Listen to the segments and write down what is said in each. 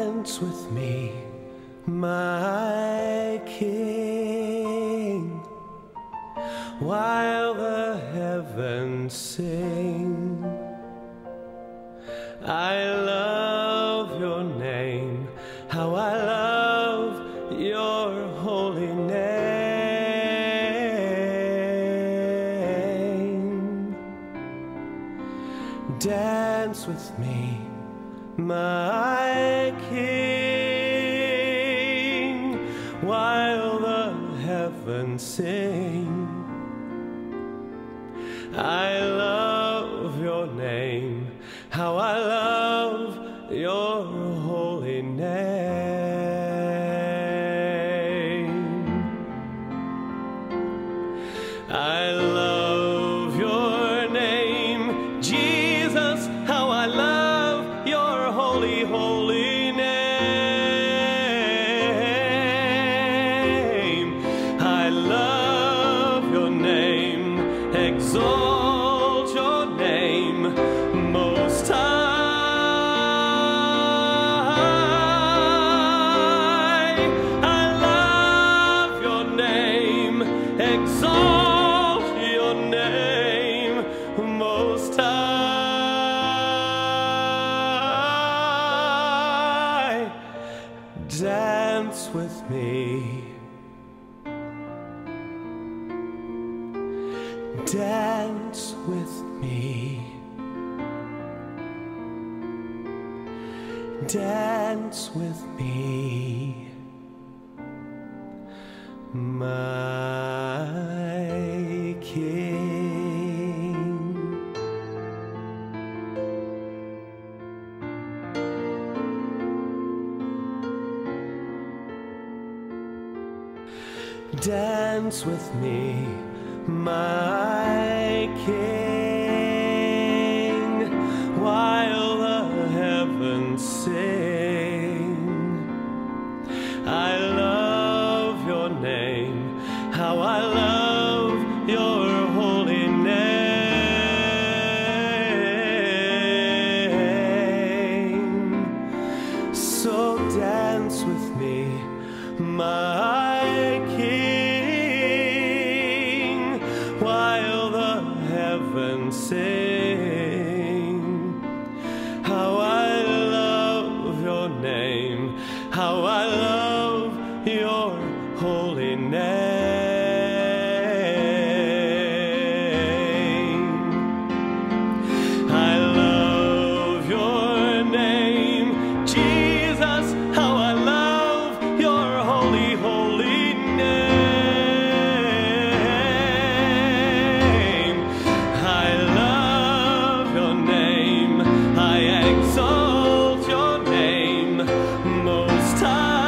Dance with me, my King, while the heavens sing. I love your name, how I love your holy name. Dance with me, my King, while the heavens sing. I love your name, how I love your holy name. I love your name, Jesus, how I love your holy, holy name. I love your name, exalt your name, Most High. I love your name, exalt your name, Most High. Dance with me, dance with me, dance with me, my King. Dance with me, my King, while the heavens sing. I love your name, how I love your holy name. So dance with me, my King, while the heavens sing. How I love your name, how I love your holy name. I love your name, Jesus, how I love your holy, holy name. I love your name, I exalt your name, Most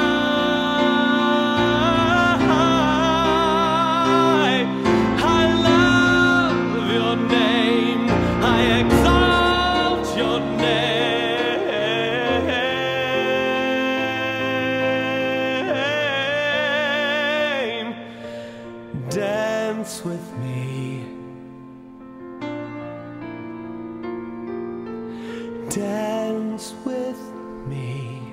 High. I love your name, I exalt your name. Dance with me, dance with me,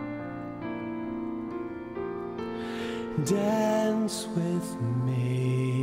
dance with me.